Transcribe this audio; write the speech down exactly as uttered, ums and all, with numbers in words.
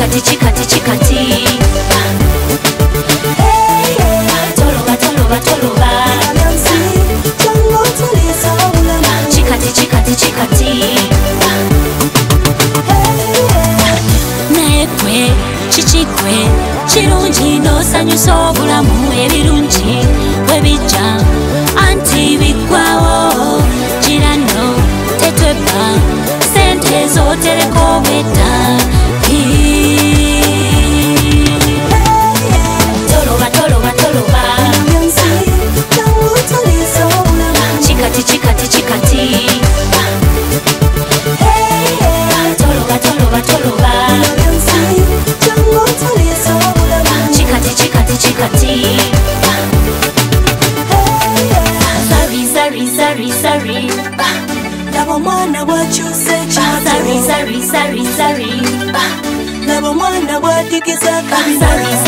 chikati chikati chikati toloba toloba toloba chikati chikati chikati nekwe chichikwe chirungi no sanyusa obulamu ebirungi webijja anti bigwawo girano tetweba sente zotereko bwedda toloba toloba toloba chikati chikati chikati toloba toloba toloba chikati chikati chikati sorry sorry sorry sorry Labo mwana bwakyuse sorry sorry sorry sorry Labo mwana bwatikiza sorry